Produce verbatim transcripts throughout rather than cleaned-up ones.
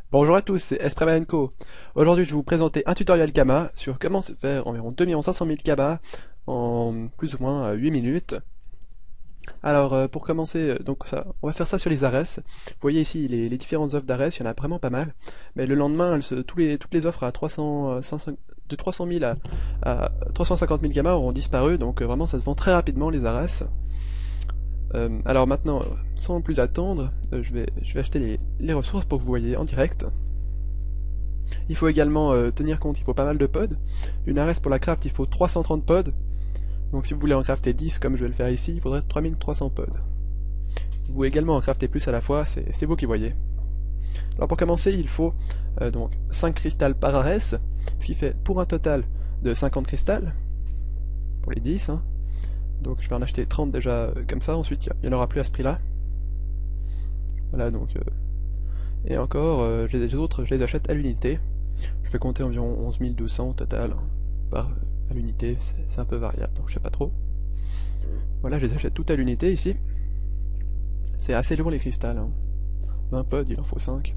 Bonjour à tous, c'est Espremaenco. Aujourd'hui, je vais vous présenter un tutoriel Kama sur comment se faire environ deux millions cinq cent mille Kama en plus ou moins euh, huit minutes. Alors, euh, pour commencer, euh, donc ça, on va faire ça sur les Ares. Vous voyez ici les, les différentes offres d'Ares, il y en a vraiment pas mal. Mais le lendemain, elles se- tous les, toutes les offres à trois cents, euh, cinq cents de trois cent mille à, à trois cent cinquante mille Kama auront disparu, donc euh, vraiment ça se vend très rapidement les Ares. Euh, alors maintenant, euh, sans plus attendre, euh, je vais, je vais acheter les, les ressources pour que vous voyez en direct. Il faut également euh, tenir compte, il faut pas mal de pods. Une Ares pour la craft, il faut trois cent trente pods. Donc si vous voulez en crafter dix comme je vais le faire ici, il faudrait trois mille trois cents pods. Vous pouvez également en crafter plus à la fois, c'est vous qui voyez. Alors pour commencer, il faut euh, donc cinq cristals par Ares, ce qui fait pour un total de cinquante cristals, pour les dix. Hein. Donc je vais en acheter trente déjà euh, comme ça, ensuite il n'y en aura plus à ce prix-là. Voilà donc... Euh, et encore, euh, les autres, je les achète à l'unité. Je vais compter environ onze mille deux cents au total, hein, par, à l'unité, c'est un peu variable, donc je sais pas trop. Voilà, je les achète toutes à l'unité ici. C'est assez lourd les cristals, hein. vingt pods, il en faut cinq.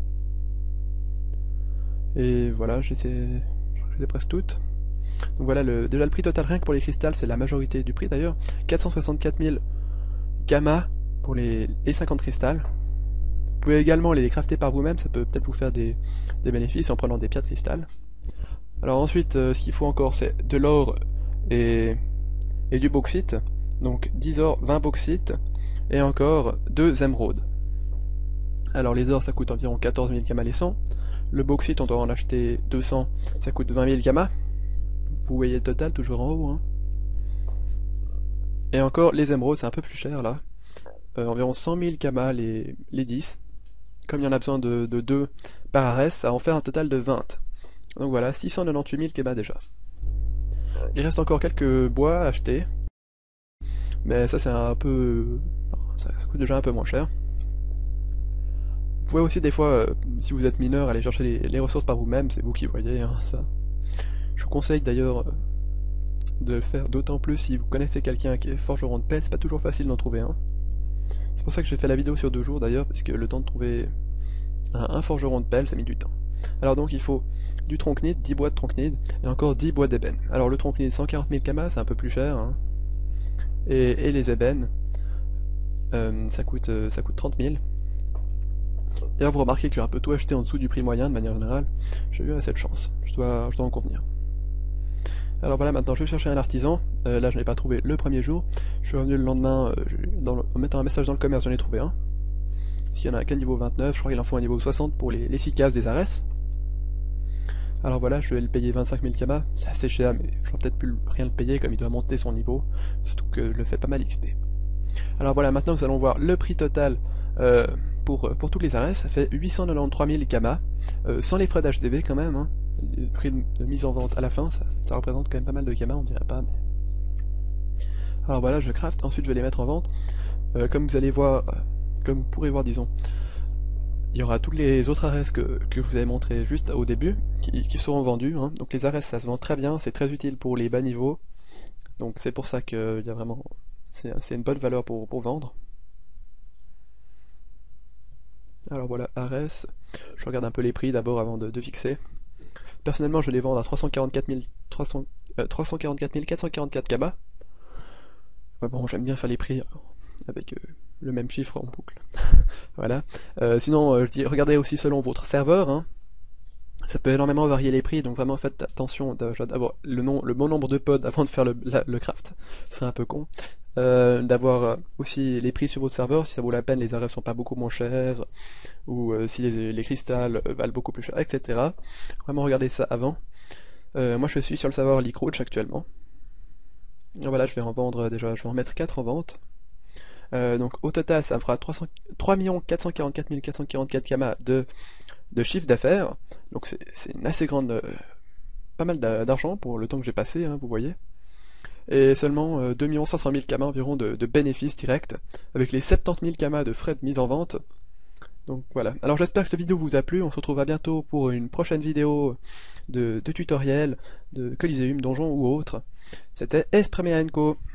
Et voilà, je les ai, je les ai presque toutes. Donc voilà, le, déjà le prix total rien que pour les cristals, c'est la majorité du prix d'ailleurs. quatre cent soixante-quatre mille Kama pour les, les cinquante cristals. Vous pouvez également les crafter par vous-même, ça peut peut-être vous faire des, des bénéfices en prenant des pierres de cristal. Alors ensuite, euh, ce qu'il faut encore, c'est de l'or et, et du bauxite. Donc dix or, vingt bauxite, et encore deux émeraudes. Alors les ors, ça coûte environ quatorze mille Kama les cent. Le bauxite, on doit en acheter deux cents, ça coûte vingt mille Kama. Vous voyez le total, toujours en haut. Hein. Et encore, les émeraudes, c'est un peu plus cher là. Euh, environ cent mille Kama les, les dix. Comme il y en a besoin de, de deux par Ares, ça va en faire un total de vingt. Donc voilà, six cent quatre-vingt-dix-huit mille Kama déjà. Il reste encore quelques bois à acheter. Mais ça c'est un peu... ça, ça coûte déjà un peu moins cher. Vous pouvez aussi des fois, euh, si vous êtes mineur, aller chercher les, les ressources par vous-même, c'est vous qui voyez hein, ça. Je vous conseille d'ailleurs euh, de le faire d'autant plus si vous connaissez quelqu'un qui est forgeron de pelle, c'est pas toujours facile d'en trouver un. C'est pour ça que j'ai fait la vidéo sur deux jours d'ailleurs, parce que le temps de trouver un, un forgeron de pelle, ça a mis du temps. Alors donc il faut du tronchnide, dix bois de tronchnide, et encore dix bois d'ébène. Alors le tronchnide, cent quarante mille Kama, c'est un peu plus cher, hein. et, et les ébènes, euh, ça, coûte, euh, ça coûte trente mille. Et là vous remarquez que j'ai un peu tout acheté en dessous du prix moyen de manière générale, j'ai eu assez de chance, je dois, je dois en convenir. Alors voilà, maintenant je vais chercher un artisan, euh, là je n'ai pas trouvé le premier jour, je suis revenu le lendemain, euh, je, dans le, en mettant un message dans le commerce, j'en ai trouvé un. S'il y en a qu'un niveau vingt-neuf, je crois qu'il en faut un niveau soixante pour les, les six cases des Ares. Alors voilà, je vais le payer vingt-cinq mille Kama, c'est assez cher, mais j'aurais peut-être pu rien le payer comme il doit monter son niveau, surtout que je le fais pas mal X P. Alors voilà, maintenant nous allons voir le prix total euh, pour, pour toutes les Ares, ça fait huit cent quatre-vingt-treize mille Kama, euh, sans les frais d'H D V quand même, hein. Le prix de, de mise en vente à la fin, ça, ça représente quand même pas mal de Kama, on dirait pas, mais... Alors voilà, je craft, ensuite je vais les mettre en vente, euh, comme vous allez voir, euh, comme vous pourrez voir disons, il y aura toutes les autres Ares que, que je vous avais montré juste au début, qui, qui seront vendus, hein. Donc les Ares ça se vend très bien, c'est très utile pour les bas niveaux, donc c'est pour ça que il y a vraiment, c'est une bonne valeur pour, pour vendre. Alors voilà, Ares, je regarde un peu les prix d'abord avant de, de fixer. Personnellement je vais les vendre à trois cent quarante-quatre mille quatre cent quarante-quatre Kama. Ouais, bon, j'aime bien faire les prix avec euh, le même chiffre en boucle. Voilà. Euh, sinon, euh, je dis, regardez aussi selon votre serveur. Hein. Ça peut énormément varier les prix, donc vraiment faites attention d'avoir le, nom, le bon nombre de pods avant de faire le, la, le craft. Ce serait un peu con. Euh, d'avoir euh, aussi les prix sur votre serveur, si ça vaut la peine, les arrêts sont pas beaucoup moins chers, ou euh, si les, les cristals euh, valent beaucoup plus cher, et cetera. Vraiment regardez ça avant. Euh, moi je suis sur le serveur Leakroach actuellement. Et voilà, je vais en vendre déjà, je vais en mettre quatre en vente. Euh, donc au total, ça me fera trois millions quatre cent quarante-quatre mille quatre cent quarante-quatre Kama de, de chiffre d'affaires. Donc c'est une assez grande, euh, pas mal d'argent pour le temps que j'ai passé, hein, vous voyez. Et seulement euh, deux millions cinq cent mille Kama environ de, de bénéfices directs, avec les soixante-dix mille Kama de frais de mise en vente. Donc voilà. Alors j'espère que cette vidéo vous a plu. On se retrouve à bientôt pour une prochaine vidéo de, de tutoriel, de Coliseum, donjon ou autre. C'était Espremaenco.